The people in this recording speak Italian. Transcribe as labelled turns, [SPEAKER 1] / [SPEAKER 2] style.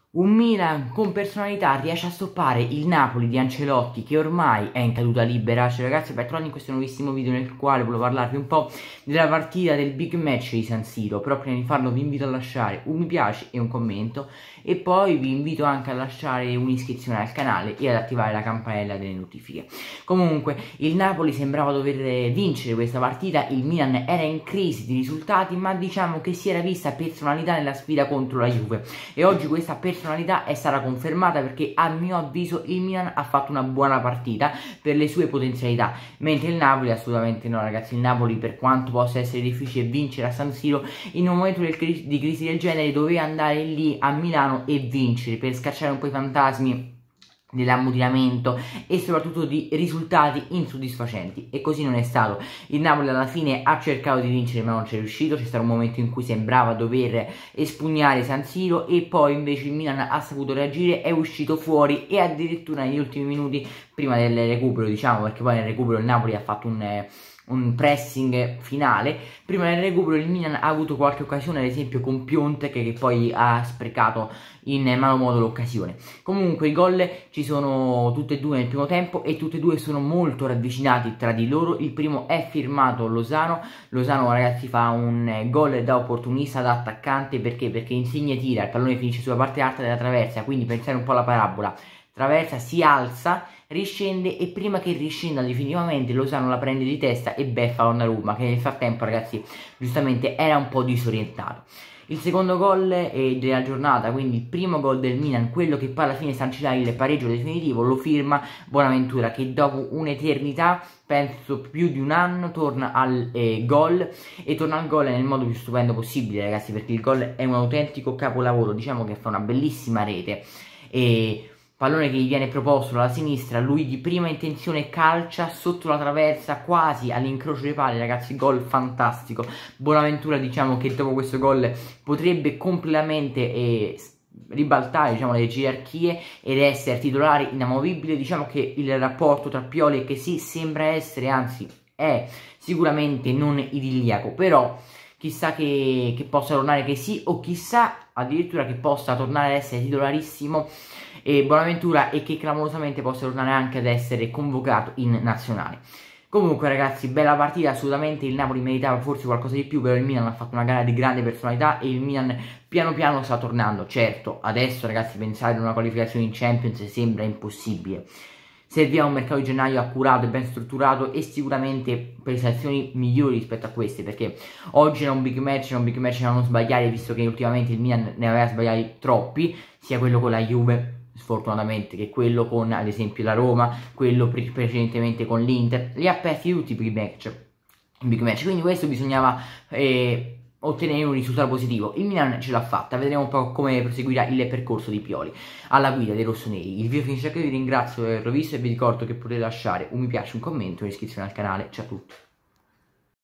[SPEAKER 1] Un Milan con personalità riesce a stoppare il Napoli di Ancelotti, che ormai è in caduta libera. Ciao ragazzi, bentornati in questo nuovissimo video nel quale volevo parlarvi un po' della partita del big match di San Siro. Però prima di farlo vi invito a lasciare un mi piace e un commento, e poi vi invito anche a lasciare un'iscrizione al canale e ad attivare la campanella delle notifiche. Comunque il Napoli sembrava dover vincere questa partita, il Milan era in crisi di risultati, ma diciamo che si era vista personalità nella sfida contro la Juve, e oggi questa personalità è stata confermata, perché a mio avviso il Milan ha fatto una buona partita per le sue potenzialità, mentre il Napoli assolutamente no ragazzi. Il Napoli, per quanto possa essere difficile vincere a San Siro, in un momento di crisi del genere doveva andare lì a Milano e vincere, per scacciare un po' i fantasmi dell'ammutinamento e soprattutto di risultati insoddisfacenti, e così non è stato. Il Napoli alla fine ha cercato di vincere ma non ci è riuscito, c'è stato un momento in cui sembrava dover espugnare San Siro e poi invece il Milan ha saputo reagire, è uscito fuori e addirittura negli ultimi minuti prima del recupero, diciamo, perché poi nel recupero il Napoli ha fatto un pressing finale. Prima del recupero il Milan ha avuto qualche occasione, ad esempio con Piontek, che poi ha sprecato in malo modo l'occasione. Comunque i gol ci sono tutti e due nel primo tempo e tutti e due sono molto ravvicinati tra di loro. Il primo è firmato Lozano ragazzi fa un gol da opportunista, da attaccante, perché Insigne tira, il pallone finisce sulla parte alta della traversa, quindi pensare un po' alla parabola: traversa, si alza, riscende, e prima che riscenda definitivamente Lozano la prende di testa e beffa Donnarumma, che nel frattempo ragazzi giustamente era un po' disorientato. Il secondo gol della giornata, quindi il primo gol del Milan, quello che poi alla fine sancirà il pareggio definitivo, lo firma Bonaventura, che dopo un'eternità, penso più di un anno, torna al gol, e torna al gol nel modo più stupendo possibile ragazzi, perché il gol è un autentico capolavoro. Diciamo che fa una bellissima rete, e pallone che gli viene proposto dalla sinistra, lui di prima intenzione calcia sotto la traversa, quasi all'incrocio dei pali ragazzi. Gol fantastico. Bonaventura, diciamo che dopo questo gol potrebbe completamente ribaltare, diciamo, le gerarchie ed essere titolare inamovibile. Diciamo che il rapporto tra Pioli e Kessie sembra essere, anzi è sicuramente non idilliaco, però chissà che possa tornare Kessie, o chissà addirittura che possa tornare ad essere titolarissimo Bonaventura, e che clamorosamente possa tornare anche ad essere convocato in nazionale. Comunque ragazzi, bella partita, assolutamente il Napoli meritava forse qualcosa di più, però il Milan ha fatto una gara di grande personalità e il Milan piano piano sta tornando. Certo, adesso ragazzi pensare ad una qualificazione in Champions sembra impossibile. Serviva un mercato di gennaio accurato e ben strutturato, e sicuramente prestazioni migliori rispetto a queste, perché oggi era un big match da non sbagliare, visto che ultimamente il Milan ne aveva sbagliati troppi, sia quello con la Juve sfortunatamente che quello con ad esempio la Roma, quello precedentemente con l'Inter. Li ha persi tutti i big match, quindi questo bisognava ottenere un risultato positivo. Il Milan ce l'ha fatta, vedremo un po' come proseguirà il percorso di Pioli alla guida dei rossoneri. Il video finisce qui, vi ringrazio per averlo visto e vi ricordo che potete lasciare un mi piace, un commento e un'iscrizione al canale. Ciao a tutti.